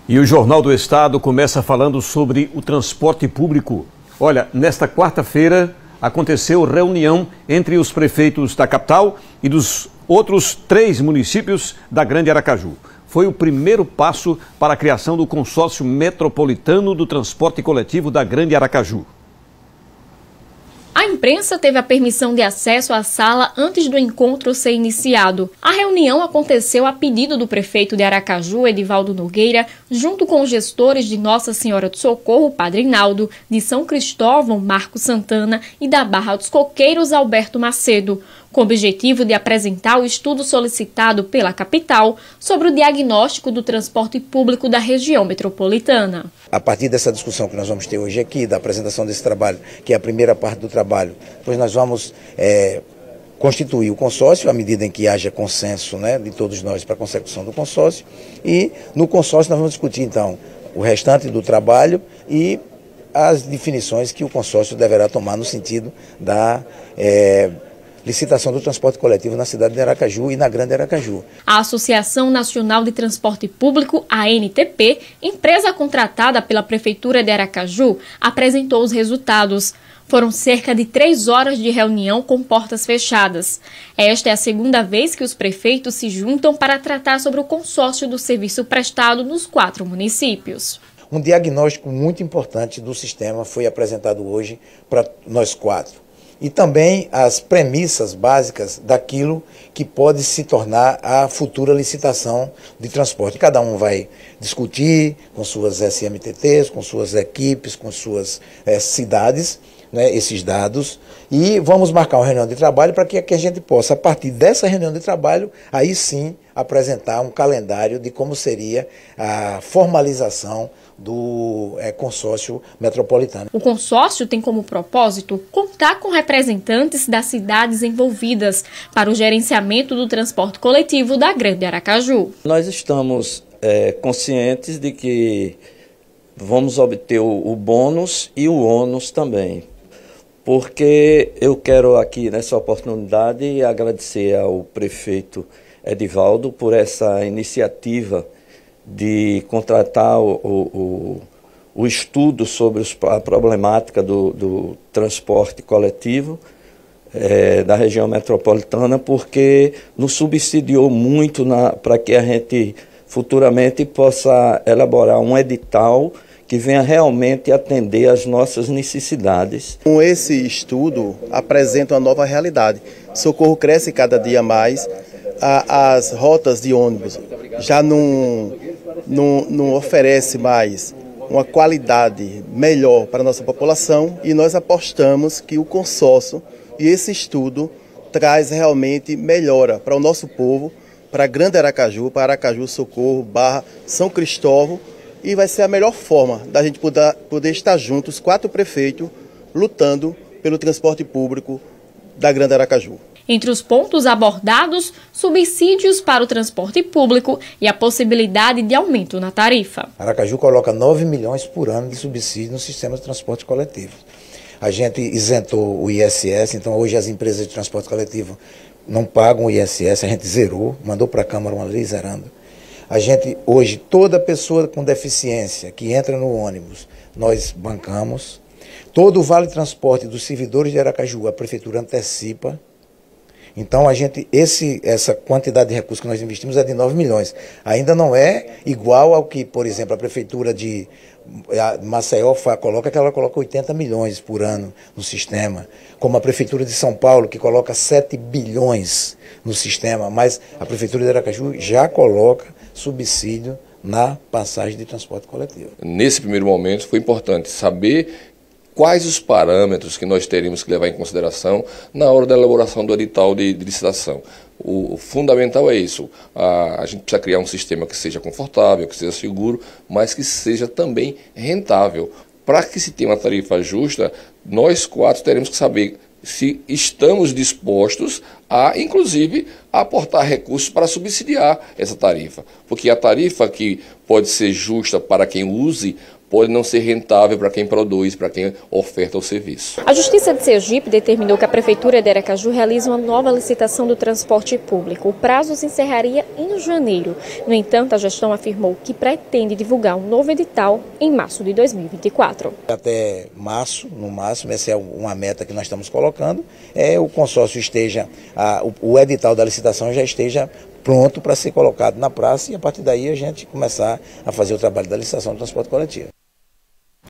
E o Jornal do Estado começa falando sobre o transporte público. Olha, nesta quarta-feira aconteceu reunião entre os prefeitos da capital e dos outros 3 municípios da Grande Aracaju. Foi o primeiro passo para a criação do consórcio metropolitano do transporte coletivo da Grande Aracaju. A imprensa teve a permissão de acesso à sala antes do encontro ser iniciado. A reunião aconteceu a pedido do prefeito de Aracaju, Edivaldo Nogueira, junto com os gestores de Nossa Senhora do Socorro, Padre Naldo, de São Cristóvão, Marco Santana e da Barra dos Coqueiros, Alberto Macedo, com o objetivo de apresentar o estudo solicitado pela capital sobre o diagnóstico do transporte público da região metropolitana. A partir dessa discussão que nós vamos ter hoje aqui, da apresentação desse trabalho, que é a primeira parte do trabalho, depois nós vamos constituir o consórcio, à medida em que haja consenso, né, de todos nós para a consecução do consórcio, e no consórcio nós vamos discutir então o restante do trabalho e as definições que o consórcio deverá tomar no sentido da licitação do transporte coletivo na cidade de Aracaju e na Grande Aracaju. A Associação Nacional de Transporte Público, ANTP, empresa contratada pela Prefeitura de Aracaju, apresentou os resultados. Foram cerca de 3 horas de reunião com portas fechadas. Esta é a segunda vez que os prefeitos se juntam para tratar sobre o consórcio do serviço prestado nos 4 municípios. Um diagnóstico muito importante do sistema foi apresentado hoje para nós 4. E também as premissas básicas daquilo que pode se tornar a futura licitação de transporte. Cada um vai discutir com suas SMTTs, com suas equipes, com suas cidades, né, esses dados, e vamos marcar uma reunião de trabalho para que a gente possa, a partir dessa reunião de trabalho, aí sim apresentar um calendário de como seria a formalização do consórcio metropolitano. O consórcio tem como propósito contar com representantes das cidades envolvidas para o gerenciamento do transporte coletivo da Grande Aracaju. Nós estamos conscientes de que vamos obter o bônus e o ônus também, porque eu quero aqui nessa oportunidade agradecer ao prefeito Edivaldo por essa iniciativa de contratar o estudo sobre a problemática do transporte coletivo da região metropolitana, porque nos subsidiou muito para que a gente futuramente possa elaborar um edital que venha realmente atender às nossas necessidades. Com esse estudo, apresenta uma nova realidade. Socorro cresce cada dia mais, as rotas de ônibus já não oferece mais uma qualidade melhor para a nossa população, e nós apostamos que o consórcio e esse estudo traz realmente melhora para o nosso povo, para a Grande Aracaju, para Aracaju, Socorro, Barra, São Cristóvão, e vai ser a melhor forma da gente poder estar juntos, 4 prefeitos, lutando pelo transporte público da Grande Aracaju. Entre os pontos abordados, subsídios para o transporte público e a possibilidade de aumento na tarifa. Aracaju coloca 9 milhões por ano de subsídio no sistema de transporte coletivo. A gente isentou o ISS, então hoje as empresas de transporte coletivo não pagam o ISS, a gente zerou, mandou para a Câmara uma lei zerando. A gente, hoje, toda pessoa com deficiência que entra no ônibus, nós bancamos. Todo o vale transporte dos servidores de Aracaju, a Prefeitura antecipa. Então, essa quantidade de recursos que nós investimos é de 9 milhões. Ainda não é igual ao que, por exemplo, a Prefeitura de Maceió coloca, que ela coloca 80 milhões por ano no sistema. Como a Prefeitura de São Paulo, que coloca 7 bilhões no sistema. Mas a Prefeitura de Aracaju já coloca subsídio na passagem de transporte coletivo. Nesse primeiro momento foi importante saber quais os parâmetros que nós teríamos que levar em consideração na hora da elaboração do edital de licitação. O fundamental é isso, a gente precisa criar um sistema que seja confortável, que seja seguro, mas que seja também rentável. Para que se tenha uma tarifa justa, nós 4 teremos que saber se estamos dispostos a, inclusive, aportar recursos para subsidiar essa tarifa. Porque a tarifa que pode ser justa para quem use, pode não ser rentável para quem produz, para quem oferta o serviço. A Justiça de Sergipe determinou que a Prefeitura de Aracaju realize uma nova licitação do transporte público. O prazo se encerraria em janeiro. No entanto, a gestão afirmou que pretende divulgar um novo edital em março de 2024. Até março, no máximo, essa é uma meta que nós estamos colocando, o consórcio esteja, o edital da licitação já esteja pronto para ser colocado na praça e a partir daí a gente começar a fazer o trabalho da licitação do transporte coletivo.